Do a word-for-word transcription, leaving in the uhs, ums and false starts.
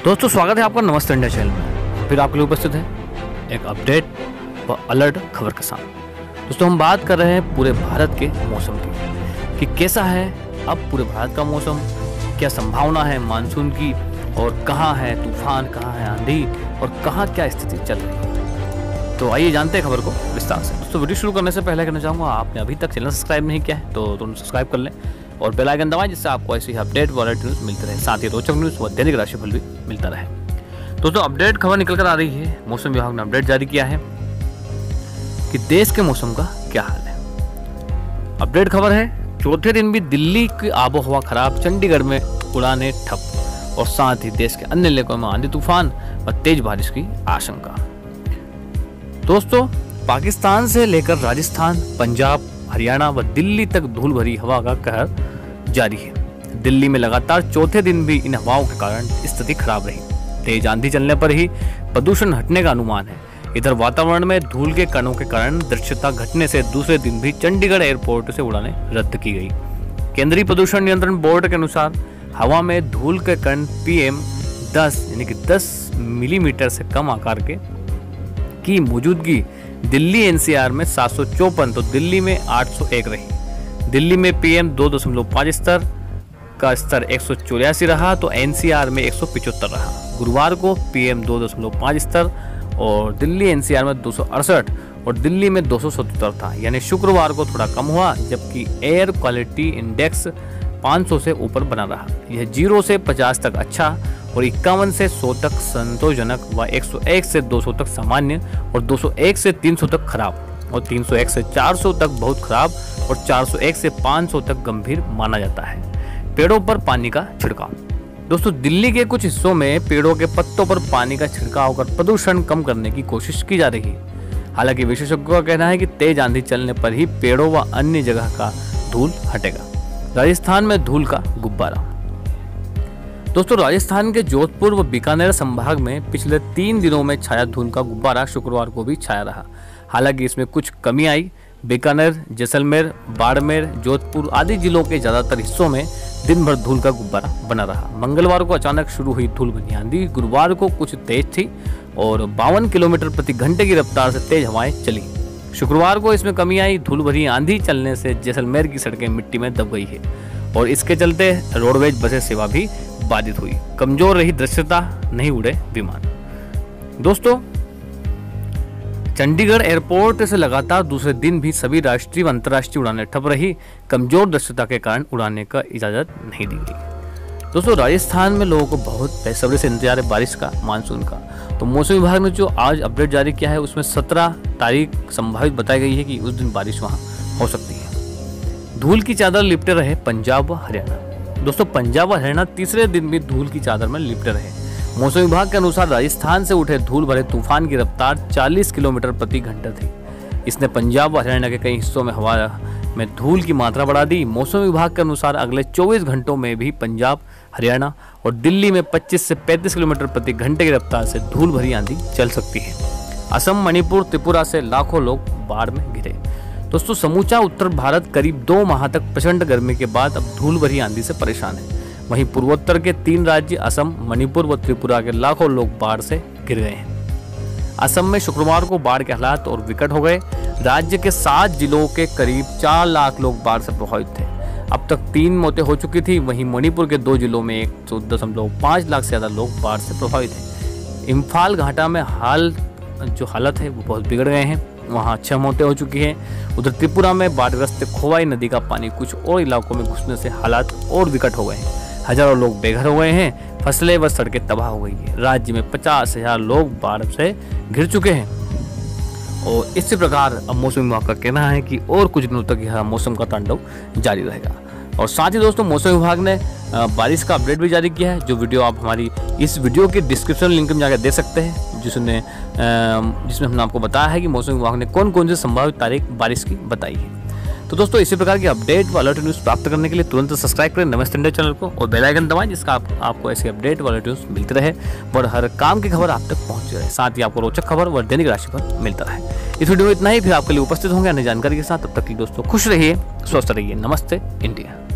दोस्तों स्वागत है आपका नमस्ते इंडिया चैनल में। फिर आपके लिए उपस्थित है एक अपडेट व अलर्ट खबर के साथ। दोस्तों हम बात कर रहे हैं पूरे भारत के मौसम की कि कैसा है अब पूरे भारत का मौसम, क्या संभावना है मानसून की और कहाँ है तूफान, कहाँ है आंधी और कहाँ क्या स्थिति चल रही है। तो आइए जानते हैं खबर को विस्तार से। दोस्तों वीडियो शुरू करने से पहले कहना चाहूँगा, आपने अभी तक चैनल सब्सक्राइब नहीं किया है तो तुरंत सब्सक्राइब कर लें और बेल आइकन दबाएं जिससे आपको ऐसी अपडेट व अलर्ट न्यूज़ मिलते रहे, साथ ही रोचक न्यूज़ व दैनिक राशिफल भी मिलता रहे। दोस्तों अपडेट खबर निकल कर आ रही है, मौसम विभाग ने अपडेट जारी किया है कि देश के मौसम का क्या हाल है। अपडेट खबर है, चौथे दिन भी दिल्ली की आबोहवा खराब, चंडीगढ़ में उड़ानें ठप और साथ ही देश के अन्य इलाकों में आंधी तूफान व तेज बारिश की आशंका। दोस्तों पाकिस्तान से लेकर राजस्थान, पंजाब, हरियाणा व दिल्ली तक धूल भरी हवा का कहर जारी है। दिल्ली में लगातार चौथे दिन भी इन हवाओं के कारण स्थिति खराब रही। तेज आंधी चलने पर ही प्रदूषण हटने का अनुमान है। इधर वातावरण में धूल के कणों के कारण दृश्यता घटने से दूसरे दिन भी चंडीगढ़ एयरपोर्ट से उड़ानें रद्द की गई। केंद्रीय प्रदूषण नियंत्रण बोर्ड के अनुसार हवा में धूल के कण पीएम दस यानी कि दस मिलीमीटर से कम आकार के की मौजूदगी दिल्ली एनसीआर में सात सौ चौपन तो दिल्ली में आठ सौ एक रही। दिल्ली में पीएम दो दशमलव पाँच स्तर का स्तर एक सौ चौरासी रहा तो एनसीआर में एक सौ पिचहत्तर रहा। गुरुवार को पीएम दो दशमलव पाँच स्तर और दिल्ली एनसीआर में दो सौ अड़सठ और दिल्ली में दो सौ सतहत्तर था, यानी शुक्रवार को थोड़ा कम हुआ, जबकि एयर क्वालिटी इंडेक्स पाँच सौ से ऊपर बना रहा। यह जीरो से पचास तक अच्छा और इक्यावन से सौ तक संतोषजनक व एक सौ एक से दो सौ तक सामान्य और दो सौ एक से तीन सौ तक खराब और तीन सौ एक से चार सौ तक बहुत खराब और चार सौ एक से पाँच सौ तक गंभीर माना जाता है। पेड़ों पर पानी का छिड़काव। दोस्तों दिल्ली के कुछ हिस्सों में पेड़ों के पत्तों पर पानी का छिड़काव कर प्रदूषण कम करने की कोशिश की जा रही है। हालांकि विशेषज्ञों का कहना है कि तेज आंधी चलने पर ही पेड़ों व अन्य जगह का धूल हटेगा। राजस्थान में धूल का गुब्बारा। दोस्तों राजस्थान के जोधपुर व बीकानेर संभाग में पिछले तीन दिनों में छाया धूल का गुब्बारा शुक्रवार को भी छाया रहा। हालांकि इसमें कुछ कमी आई। बीकानेर, जैसलमेर, बाड़मेर, जोधपुर आदि जिलों के ज्यादातर हिस्सों में दिन भर धूल का गुब्बारा बना रहा। मंगलवार को अचानक शुरू हुई धूल भरी आंधी गुरुवार को कुछ तेज थी और बावन किलोमीटर प्रति घंटे की रफ्तार से तेज हवाएं चली। शुक्रवार को इसमें कमी आई। धूल भरी आंधी चलने से जैसलमेर की सड़कें मिट्टी में दब गई है और इसके चलते रोडवेज बसें सेवा भी बाधित हुई। कमजोर रही दृश्यता, नहीं उड़े विमान। दोस्तों चंडीगढ़ एयरपोर्ट से लगातार दूसरे दिन भी सभी राष्ट्रीय व अंतर्राष्ट्रीय उड़ानें ठप रही। कमजोर दृश्यता के कारण उड़ाने का इजाजत नहीं दी गई। दोस्तों राजस्थान में लोगों को बहुत बेसब्री से इंतजार है बारिश का, मानसून का। तो मौसम विभाग ने जो आज अपडेट जारी किया है उसमें सत्रह तारीख संभावित बताई गई है कि उस दिन बारिश वहां हो सकती है। धूल की चादर लिपटे रहे पंजाब व हरियाणा। दोस्तों पंजाब व हरियाणा तीसरे दिन भी धूल की चादर में लिपटे रहे। मौसम विभाग के अनुसार राजस्थान से उठे धूल भरे तूफान की रफ्तार चालीस किलोमीटर प्रति घंटा थी। इसने पंजाब व हरियाणा के कई हिस्सों में हवा में धूल की मात्रा बढ़ा दी। मौसम विभाग के अनुसार अगले चौबीस घंटों में भी पंजाब, हरियाणा और दिल्ली में पच्चीस से पैंतीस किलोमीटर प्रति घंटे की रफ्तार से धूल भरी आंधी चल सकती है। असम, मणिपुर, त्रिपुरा से लाखों लोग बाढ़ में घिरे। दोस्तों समूचा उत्तर भारत करीब दो माह तक प्रचंड गर्मी के बाद अब धूल भरी आंधी से परेशान है। वहीं पूर्वोत्तर के तीन राज्य असम, मणिपुर व त्रिपुरा के लाखों लोग बाढ़ से घिर गए हैं। असम में शुक्रवार को बाढ़ के हालात और विकट हो गए। राज्य के सात जिलों के करीब चार लाख लोग बाढ़ से प्रभावित थे। अब तक तीन मौतें हो चुकी थी। वहीं मणिपुर के दो जिलों में एक दशमलव पाँच लाख से ज्यादा लोग बाढ़ से प्रभावित हैं। इम्फाल घाटा में हाल जो हालत है वो बहुत बिगड़ गए हैं, वहाँ छह मौतें हो चुकी हैं। उधर त्रिपुरा में बाढ़ग्रस्त खोवाई नदी का पानी कुछ और इलाकों में घुसने से हालात और विकट हो गए हैं। हजारों लोग बेघर हो गए हैं, फसलें व सड़कें तबाह हो गई है। राज्य में पचास हजार लोग बाढ़ से घिर चुके हैं और इसी प्रकार अब मौसम विभाग का कहना है कि और कुछ दिनों तक यह मौसम का तांडव जारी रहेगा। और साथ ही दोस्तों मौसम विभाग ने बारिश का अपडेट भी जारी किया है, जो वीडियो आप हमारी इस वीडियो के डिस्क्रिप्शन लिंक में जाकर देख सकते हैं, जिसने जिसमें हमने आपको बताया है कि मौसम विभाग ने कौन कौन सी संभावित तारीख बारिश की बताई है। तो दोस्तों इसी प्रकार की अपडेट व अलर्ट न्यूज़ प्राप्त करने के लिए तुरंत सब्सक्राइब करें नमस्ते इंडिया चैनल को और बेल आइकन दबाएं, जिसका आप, आपको ऐसी अपडेट व अलर्ट न्यूज़ मिलती रहे और हर काम की खबर आप तक पहुंचती रहे, साथ ही आपको रोचक खबर व दैनिक राशिफल मिलता रहे। इस वीडियो में इतना ही, फिर आपके लिए उपस्थित होंगे अन्य जानकारी के साथ। तब तक के लिए दोस्तों खुश रहिए, स्वस्थ रहिए। नमस्ते इंडिया।